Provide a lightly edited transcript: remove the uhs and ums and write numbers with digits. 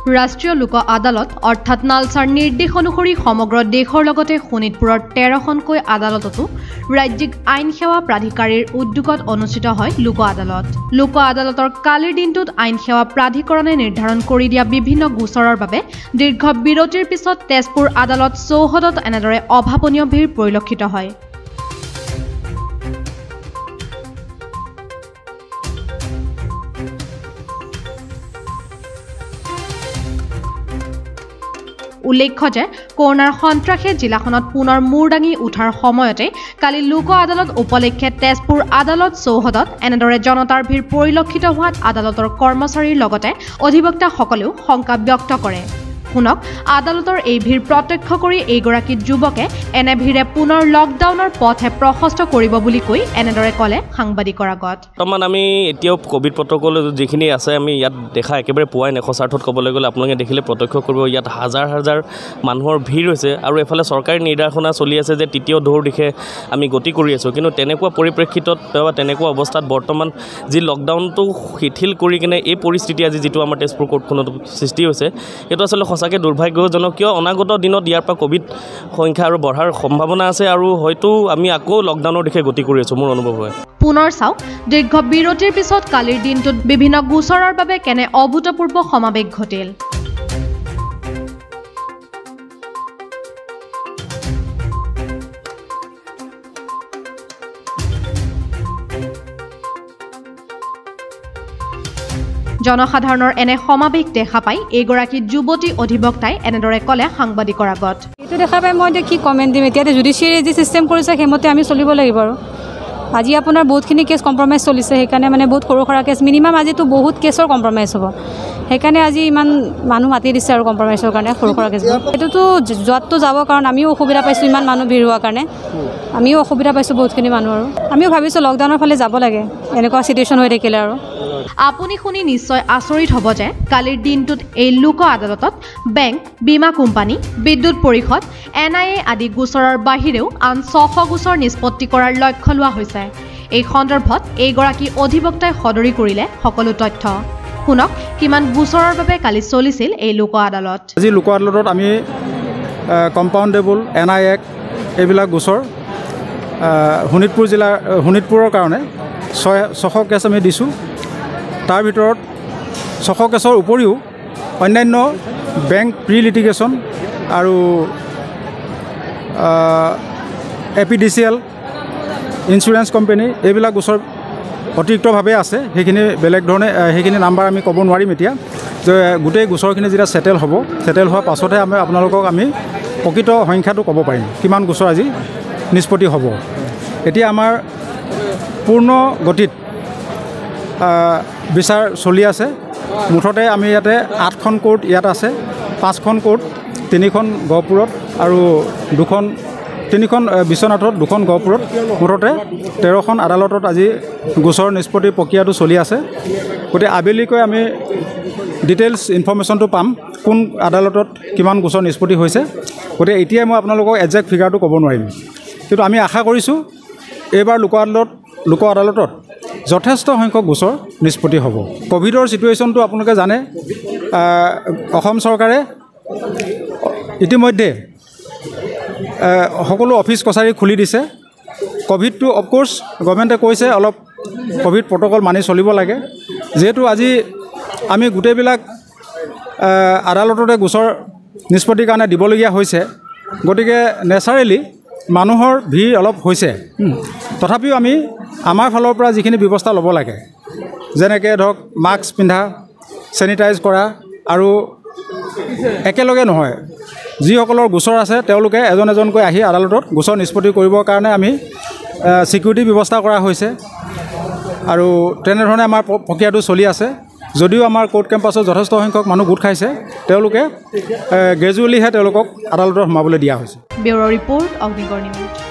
ৰাষ্ট্ৰীয় লোক আদালত অৰ্থাৎ নালছাৰ নিৰ্দেশ অনুসৰি সমগ্ৰ দেশৰ লগতে শোণিতপুৰৰ 13খনকৈ আদালততো ৰাজ্যিক আইন সেৱা প্ৰাধিকাৰীৰ উদ্যোগত অনুষ্ঠিত হয় লোক আদালত। লোক আদালতৰ কালিৰ দিনটোত আইন সেৱা প্ৰাধিকৰণে নিৰ্ধাৰণ কৰি দিয়া বিভিন্ন গোচৰৰ বাবে দীৰ্ঘ বিৰতিৰ পিছত তেজপুৰ আদালত চৌহদত এনেদৰে অভাৱনীয় ভিৰ পৰিলক্ষিত হয়। উল্লেখ্য যে কৰোনাৰ সন্ত্ৰাসে জিলাখনত পুনৰ মূৰ দাঙি উঠাৰ সময়তে কালি লোক আদালত উপলক্ষে তেজপুৰ আদালত চৌহদত এনেদৰে জনতাৰ ভিৰ পৰিলক্ষিত হোৱাত আদালতৰ কৰ্মচাৰীৰ লগতে অধিবক্তাসকলেও শংকা ব্যক্ত কৰে। শুনক আদালতৰ এই ভিৰ প্ৰত্যক্ষ কৰি এইগৰাকী যুৱকে এনে ভিৰে পুনৰ লকডাউনৰ পথে প্ৰশস্ত কৰিব বুলি কৈ এনেদৰে ক'লে সাংবাদিকৰ আগত। বৰ্তমান আমি এতিয়াও কোভিড প্ৰট'কল যিখিনি আছে আমি ইয়াত দেখা একেবাৰে পোৱাই নাই। সঁচাৰ্থত ক'বলৈ গ'লে আপোনালোকে দেখিলে প্ৰত্যক্ষ কৰিব ইয়াত হাজাৰ হাজাৰ মানুহৰ ভিৰ হৈছে আৰু এফালে চৰকাৰী নিৰ্দেশনা চলি আছে যে তৃতীয় ঢৌৰ দিশে আমি গতি কৰি আছোঁ। কিন্তু তেনেকুৱা পৰিপ্ৰেক্ষিতত বা তেনেকুৱা অৱস্থাত বৰ্তমান যি লকডাউনটো শিথিল কৰি কিনে এই পৰিস্থিতি আজি যিটো আমাৰ তেজপুৰ কোৰ্টখনত সৃষ্টি হৈছে সেইটো আচলতে সঁচাকৈ দুৰ্ভাগ্যজনক। কিয় অনাগত দিনত ইয়াৰ পৰা কোভিড সংখ্যা আৰু বঢ়াৰ সম্ভাৱনা আছে আৰু হয়তো আমি আকৌ লকডাউনৰ দিশে গতি কৰি আছোঁ মোৰ অনুভৱ হয়। পুনৰ চাওক দীৰ্ঘ বিৰতিৰ পিছত কালিৰ দিনটোত বিভিন্ন গোচৰৰ বাবে কেনে অভূতপূৰ্ব সমাৱেশ ঘটিল। জনসাধাৰণৰ এনে সমাৱেশ দেখা পাই এইগৰাকী যুৱতী অধিবক্তাই এনেদৰে ক'লে সাংবাদিকৰ আগত। এইটো দেখা পাই মই কি কমেণ্ট দিম, এতিয়া জুডিচিয়াৰী যি চিষ্টেম কৰিছে সেইমতে আমি চলিব লাগিব। আৰু আজি আপোনাৰ বহুতখিনি কেছ কম্প্ৰমাইজ চলিছে, সেইকাৰণে মানে বহুত সৰু সুৰা কেছ মিনিমাম আজিতো বহুত কেছৰ কম্প্ৰমাইজ হ'ব, সেইকাৰণে আজি ইমান মানুহ মাতি দিছে আৰু কম্প্ৰমাইজৰ কাৰণে সৰু সুৰা কেছবোৰ। এইটোতো যোৱাততো যাব, কাৰণ আমিও অসুবিধা পাইছোঁ ইমান মানুহ ভিৰ হোৱাৰ কাৰণে, আমিও অসুবিধা পাইছোঁ বহুতখিনি মানুহ। আৰু আমিও ভাবিছোঁ লকডাউনৰ ফালে যাব লাগে এনেকুৱা চিটুৱেশ্যন হৈ থাকিলে। আৰু আপুনি শুনি নিশ্চয় আচৰিত হ'ব যে কালিৰ দিনটোত এই লোক আদালতত বেংক, বীমা কোম্পানী, বিদ্যুৎ পৰিষদ, NIA আদি গোচৰৰ বাহিৰেও আন 600 গোচৰ নিষ্পত্তি কৰাৰ লক্ষ্য লোৱা হৈছে। এই সন্দৰ্ভত এইগৰাকী অধিবক্তাই সদৰি কৰিলে সকলো তথ্য। শুনক কিমান গোচৰৰ বাবে কালি চলিছিল এই লোক আদালত। আজি লোক আদালতত আমি কম্পাউণ্ডেবল, NIA এইবিলাক গোচৰ শোণিতপুৰৰ কাৰণে 600 কেছ আমি দিছোঁ। তাৰ ভিতৰত 600 কেছৰ উপৰিও অন্যান্য বেংক প্ৰি লিটিগেশ্যন আৰু APDCL, ইঞ্চুৰেঞ্চ কোম্পানী এইবিলাক গোচৰ অতিৰিক্তভাৱে আছে। সেইখিনি বেলেগ ধৰণে সেইখিনি নাম্বাৰ আমি ক'ব নোৱাৰিম এতিয়া, যে গোটেই গোচৰখিনি যেতিয়া ছেটেল হ'ব, ছেটেল হোৱাৰ পাছতহে আপোনালোকক আমি প্ৰকৃত সংখ্যাটো ক'ব পাৰিম কিমান গোচৰ আজি নিষ্পত্তি হ'ব। এতিয়া আমাৰ পূৰ্ণ গতিত বিচাৰ চলি আছে। মুঠতে আমি ইয়াতে 8খন কোৰ্ট ইয়াত আছে, 5খন কোৰ্ট, 3খন গহপুৰত আৰু 3খন বিশ্বনাথত, 2খন গহপুৰত, মুঠতে 13খন আদালতত আজি গোচৰ নিষ্পত্তিৰ প্ৰক্ৰিয়াটো চলি আছে। গতিকে আবেলিকৈ আমি ডিটেইলছ ইনফৰ্মেশ্যনটো পাম কোন আদালতত কিমান গোচৰ নিষ্পত্তি হৈছে। গতিকে এতিয়াই মই আপোনালোকক একজেক্ট ফিগাৰটো ক'ব নোৱাৰিম, কিন্তু আমি আশা কৰিছোঁ এইবাৰ লোক আদালতত যথেষ্ট সংখ্যক গোচৰ নিষ্পত্তি হ'ব। ক'ভিডৰ ছিটুৱেশ্যনটো আপোনালোকে জানে, অসম চৰকাৰে ইতিমধ্যে সকলো অফিচ কছাৰী খুলি দিছে। ক'ভিডটো অফক'ৰ্ছ গভৰ্ণমেণ্টে কৈছে অলপ ক'ভিড প্ৰট'কল মানি চলিব লাগে। যিহেতু আজি আমি গোটেইবিলাক আদালততে গোচৰ নিষ্পত্তিৰ কাৰণে দিবলগীয়া হৈছে, গতিকে নেচাৰেলি মানুহৰ ভিৰ অলপ হৈছে। তথাপিও আমি আমাৰ ফালৰ পৰা যিখিনি ব্যৱস্থা ল'ব লাগে, যেনেকৈ ধৰক মাস্ক পিন্ধা, চেনিটাইজ কৰা, আৰু একেলগে নহয় যিসকলৰ গোচৰ আছে তেওঁলোকে এজন এজনকৈ আহি আদালতত গোচৰ নিষ্পত্তি কৰিবৰ কাৰণে আমি ছিকিউৰিটি ব্যৱস্থা কৰা হৈছে। আৰু তেনেধৰণে আমাৰ প্ৰক্ৰিয়াটো চলি আছে। যদিও আমাৰ কোৰ্ট কেম্পাছত যথেষ্ট সংখ্যক মানুহ গোট খাইছে, তেওঁলোকে গ্ৰেজুৱেলিহে তেওঁলোকক আদালতত সোমাবলৈ দিয়া হৈছে। Bureau' report, Agnigarh news.